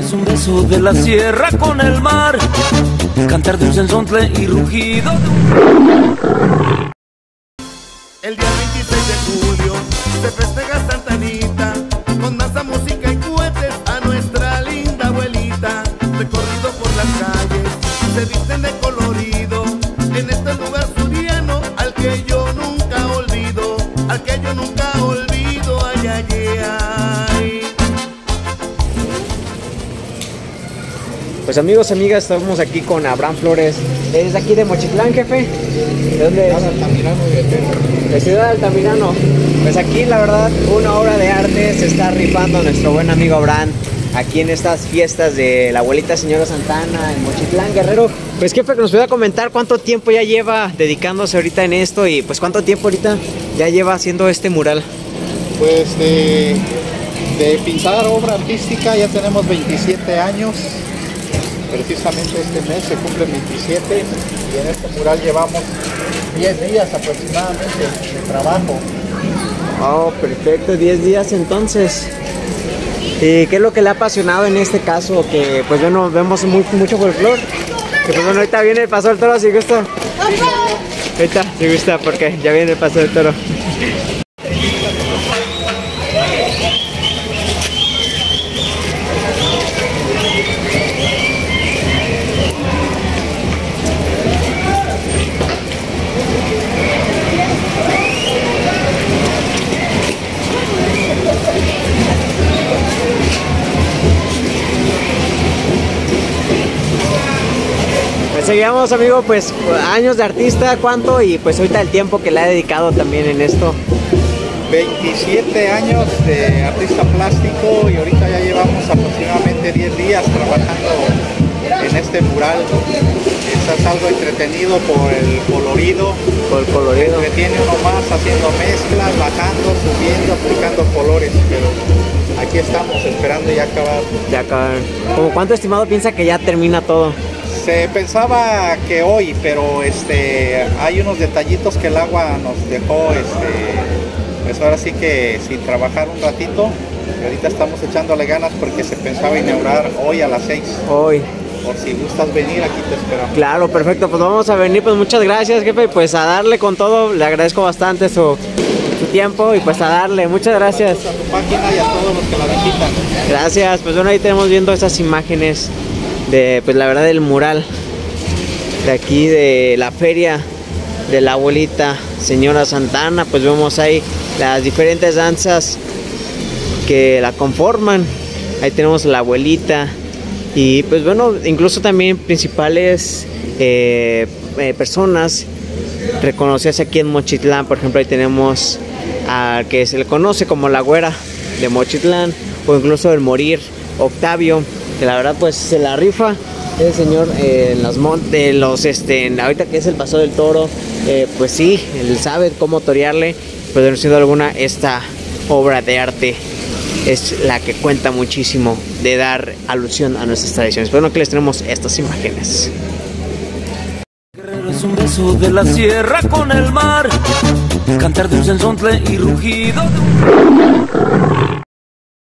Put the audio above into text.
Es un beso de la sierra con el mar, cantar de un sensontle y rugido de un... El día 26 de julio se festeja Santa Anita, con danza, música y cohetes a nuestra linda abuelita. Recorrido por las calles, se visten de colorido, en este lugar suriano al que yo nunca olvido, al que yo nunca olvido, ay, ay, ay. Pues amigos, amigas, estamos aquí con Abraham Flores. ¿Es aquí de Mochitlán, jefe? ¿De dónde es? Altamirano y Eterno. De Ciudad Altamirano. Pues aquí la verdad una obra de arte se está rifando nuestro buen amigo Abraham aquí en estas fiestas de la abuelita señora Santana en Mochitlán, Guerrero. Pues jefe, que nos pueda comentar cuánto tiempo ya lleva dedicándose ahorita en esto y pues cuánto tiempo ahorita ya lleva haciendo este mural. Pues de pintar obra artística ya tenemos 27 años. Precisamente este mes se cumplen 27 y en este mural llevamos 10 días aproximadamente de trabajo. Oh, perfecto, 10 días entonces. ¿Y qué es lo que le ha apasionado en este caso? Que pues bueno, vemos mucho folclore. Que pues bueno, ahorita viene el paso del toro, si gusta. Ahorita, si gusta, porque ya viene el paso del toro. Seguimos, amigo, pues años de artista, ¿cuánto? Y pues ahorita el tiempo que le ha dedicado también en esto. 27 años de artista plástico y ahorita ya llevamos aproximadamente 10 días trabajando en este mural. Es algo entretenido por el colorido. Por el colorido. Entretiene uno más haciendo mezclas, bajando, subiendo, aplicando colores, pero aquí estamos esperando ya acabar. Ya acabar. ¿Cómo cuánto estimado piensa que ya termina todo? Se pensaba que hoy, pero hay unos detallitos que el agua nos dejó, pues ahora sí que sin trabajar un ratito. Y ahorita estamos echándole ganas porque se pensaba inaugurar hoy a las 6. Hoy. Por si gustas venir, aquí te esperamos. Claro, perfecto, pues vamos a venir, pues muchas gracias, jefe, pues a darle con todo, le agradezco bastante su tiempo y pues a darle, muchas gracias. A tu página y a todos los que la visitan. Gracias, pues bueno, ahí tenemos viendo esas imágenes de, pues la verdad, del mural de aquí de la feria de la abuelita señora Santana. Pues vemos ahí las diferentes danzas que la conforman. Ahí tenemos a la abuelita y pues bueno, incluso también principales personas reconocidas aquí en Mochitlán. Por ejemplo, ahí tenemos a que se le conoce como la güera de Mochitlán, o incluso el Morir Octavio, que la verdad pues se la rifa el señor en los montes, ahorita que es el paso del toro, pues sí, él sabe cómo torearle. Pues sin duda alguna esta obra de arte es la que cuenta muchísimo de dar alusión a nuestras tradiciones. Bueno, aquí les tenemos estas imágenes. Guerrero es un beso de la sierra con el mar, cantar de un sensontle y rugido de un...